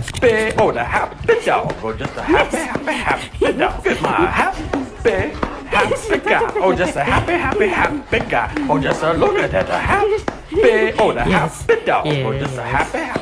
happy, oh the happy dog, oh just a happy, happy, happy dog. My happy, happy guy, oh just a happy, happy, happy guy. Oh just a look at that, a happy, oh the happy dog, oh just a happy, happy.